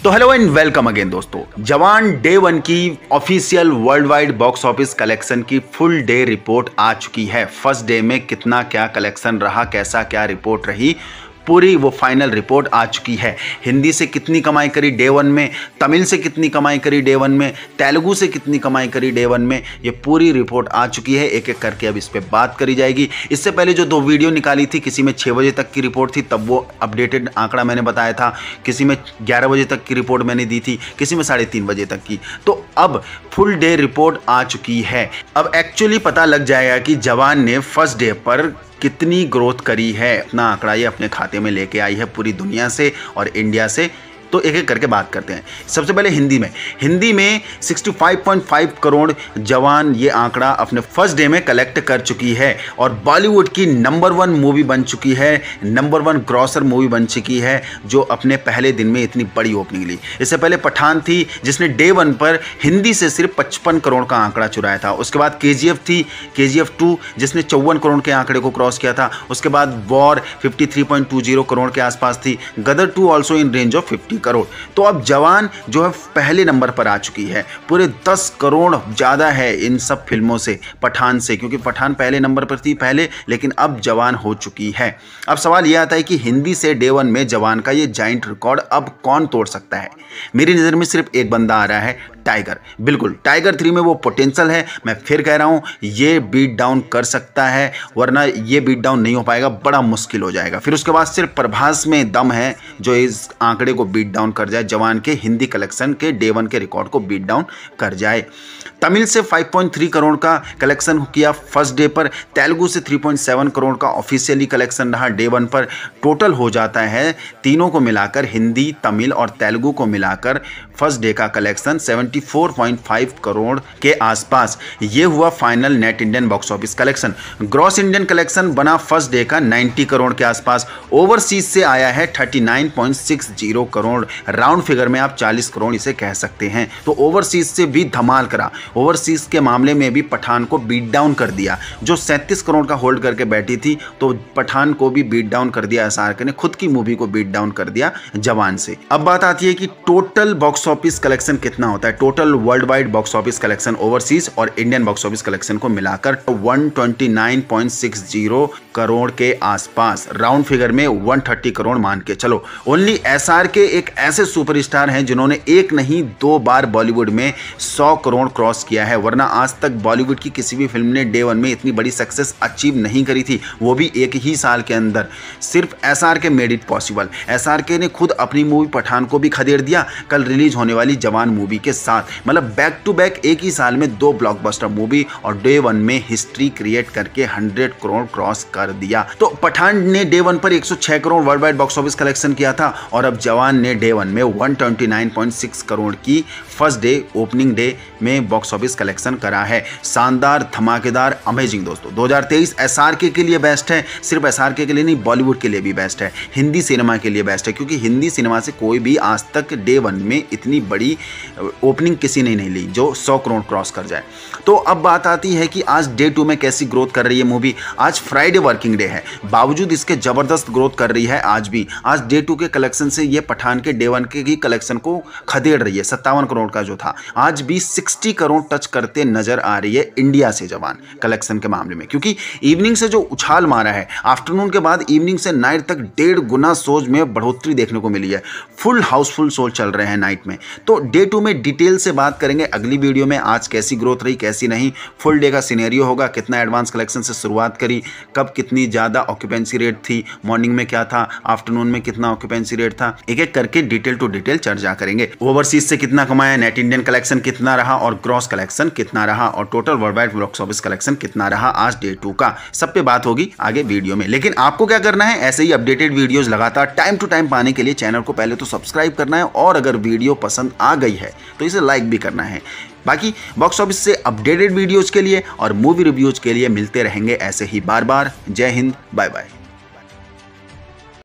तो hello and welcome again दोस्तों। Jawan day one की official world wide box office collection की फुल डे रिपोर्ट आ चुकी है। फर्स्ट डे में कितना क्या कलेक्शन रहा, कैसा क्या रिपोर्ट रही, पूरी वो फाइनल रिपोर्ट आ चुकी है। हिंदी से कितनी कमाई करी डे वन में, तमिल से कितनी कमाई करी डे वन में, तेलुगु से कितनी कमाई करी डे वन में, ये पूरी रिपोर्ट आ चुकी है। एक एक करके अब इस पर बात करी जाएगी। इससे पहले जो दो वीडियो निकाली थी, किसी में 6 बजे तक की रिपोर्ट थी, तब वो अपडेटेड आंकड़ा मैंने बताया था, किसी में 11 बजे तक की रिपोर्ट मैंने दी थी, किसी में 3:30 बजे तक की। तो अब फुल डे रिपोर्ट आ चुकी है। अब एक्चुअली पता लग जाएगा कि जवान ने फर्स्ट डे पर कितनी ग्रोथ करी है। अपना आंकड़ा ये अपने खाते में लेके आई है पूरी दुनिया से और इंडिया से। तो एक एक करके बात करते हैं। सबसे पहले हिंदी में 65.5 करोड़ जवान ये आंकड़ा अपने फर्स्ट डे में कलेक्ट कर चुकी है और बॉलीवुड की नंबर 1 मूवी बन चुकी है, नंबर 1 ग्रॉसर मूवी बन चुकी है, जो अपने पहले दिन में इतनी बड़ी ओपनिंग ली। इससे पहले पठान थी, जिसने डे 1 पर हिंदी से सिर्फ 55 करोड़ का आंकड़ा चुराया था। उसके बाद KGF थी, KGF 2, जिसने 54 करोड़ के आंकड़े को क्रॉस किया था। उसके बाद वॉर 53.20 करोड़ के आसपास थी। Gadar 2 also in range of 50 crore. तो अब जवान जो है पहले नंबर पर आ चुकी है। पूरे 10 करोड़ ज़्यादा है इन सब फिल्मों से, पठान से, क्योंकि पठान पहले नंबर पर थी पहले, लेकिन अब जवान हो चुकी है। अब सवाल यह आता है कि हिंदी से डे 1 में जवान का ये जाइंट रिकॉर्ड अब कौन तोड़ सकता है। मेरी नज़र में सिर्फ एक बंदा आ रहा है, टाइगर। बिल्कुल, टाइगर 3 में वो पोटेंशियल है। मैं फिर कह रहा हूँ, ये बीट डाउन कर सकता है, वरना ये बीट डाउन नहीं हो पाएगा, बड़ा मुश्किल हो जाएगा। फिर उसके बाद सिर्फ प्रभास में दम है जो इस आंकड़े को बीट डाउन कर जाए, जवान के हिंदी कलेक्शन के डे 1 के रिकॉर्ड को बीट डाउन कर जाए। तमिल से 5.3 करोड़ का कलेक्शन किया फर्स्ट डे पर। तेलुगु से 3.7 करोड़ का ऑफिशियली कलेक्शन रहा डे 1 पर। टोटल हो जाता है तीनों को मिलाकर, हिंदी, तमिल और तेलुगु को मिलाकर फर्स्ट डे का कलेक्शन 74.5 करोड़ के आसपास। ये हुआ final net Indian box office collection. Gross Indian collection बना फर्स्ट डे का 90 करोड़ के आसपास। ओवरसीज से आया है 39.60 करोड़। राउंड फिगर में आप 40 करोड़ इसे कह सकते हैं। तो ओवरसीज से भी धमाल करा। ओवरसीज के मामले में भी पठान को बीट डाउन कर दिया। जो 37 करोड़ का होल्ड करके बैठी थी, तो पठान को भी बीट डाउन कर दिया। SRK ने खुद की मूवी को बीट डाउन कर दिया जवान से। अब बात आती है कि टोटल बॉक्स ऑफिस कलेक्शन कितना होता है। Total world wide box office collection overseas और इंडियन बॉक्स ऑफिस कलेक्शन को मिलाकर 129.60 करोड़ के आसपास। राउंड फिगर में 130 करोड़ मान के चलो। ओनली SRK एक ऐसे सुपरस्टार हैं जिन्होंने एक नहीं 2 बार बॉलीवुड में 100 करोड़ क्रॉस किया है, वरना आज तक बॉलीवुड की किसी भी फिल्म ने डे 1 में इतनी बड़ी सक्सेस अचीव नहीं करी थी, वो भी एक ही साल के अंदर। सिर्फ SRK made it possible. SRK ने खुद अपनी मूवी पठान को भी खदेड़ दिया कल रिलीज होने वाली जवान मूवी के साथ। मतलब बैक टू बैक एक ही साल में 2 ब्लॉकबस्टर मूवी और डे 1 में हिस्ट्री क्रिएट करके 100 करोड़ क्रॉस कर दिया। तो पठान ने डे 1 पर 106 crore world wide box office collection किया था और अब जवान ने डे 1 में 129.6 करोड़ की फर्स्ट डे ओपनिंग डे में बॉक्स ऑफिस कलेक्शन करा है। शानदार, धमाकेदार, अमेजिंग दोस्तों। 2023 SRK के लिए बेस्ट है। सिर्फ SRK के लिए नहीं, बॉलीवुड के लिए भी बेस्ट है, हिंदी सिनेमा के लिए बेस्ट है, क्योंकि हिंदी सिनेमा से कोई भी आज तक डे 1 में इतनी बड़ी ओपनिंग किसी ने नहीं ली जो 100 करोड़ क्रॉस कर जाए। तो अब बात आती है कि आज डे 2 में कैसी ग्रोथ कर रही है मूवी। आज फ्राइडे वर्किंग डे है, बावजूद इसके जबरदस्त ग्रोथ कर रही है आज भी। आज डे 2 के कलेक्शन से ये पठान के डे 1 के ही कलेक्शन को खदेड़ रही है। 57 करोड़ का जो था, आज भी 60 करोड़ टच करते नजर आ रही है इंडिया से जवान कलेक्शन के मामले में, क्योंकि इवनिंग से जो उछाल मारा है, आफ्टरनून के बाद इवनिंग से नाइट तक 1.5 गुना शोज में बढ़ोतरी देखने को मिली है। फुल हाउसफुल शो चल रहे हैं नाइट में। तो डे 2 में डिटेल से बात करेंगे अगली वीडियो में, आज कैसी ग्रोथ रही कैसी नहीं। फुल डे का सिनेरियो होगा, कितना एडवांस कलेक्शन से शुरुआत करी, कब कितनी ज़्यादा ऑक्यूपेंसी रेट थी, मॉर्निंग में क्या था, आफ्टरनून में कितना ऑक्यूपेंसी रेट था, एक एक करके डिटेल टू डिटेल चर्चा करेंगे। ओवरसीज से कितना कमाया, नेट इंडियन कलेक्शन कितना रहा और ग्रॉस कलेक्शन कितना रहा और total world wide box office collection कितना रहा आज डे 2 का। सब पे बात होगी आगे वीडियो में। लेकिन आपको क्या करना है, ऐसे ही अपडेटेड वीडियोस लगातार टाइम टू टाइम पाने के लिए चैनल को पहले तो सब्सक्राइब करना है और अगर वीडियो पसंद आ गई है तो इसे लाइक भी करना है। बाकी बॉक्स ऑफिस से अपडेटेड वीडियोज के लिए और मूवी रिव्यूज के लिए मिलते रहेंगे ऐसे ही बार बार। जय हिंद, बाय बाय।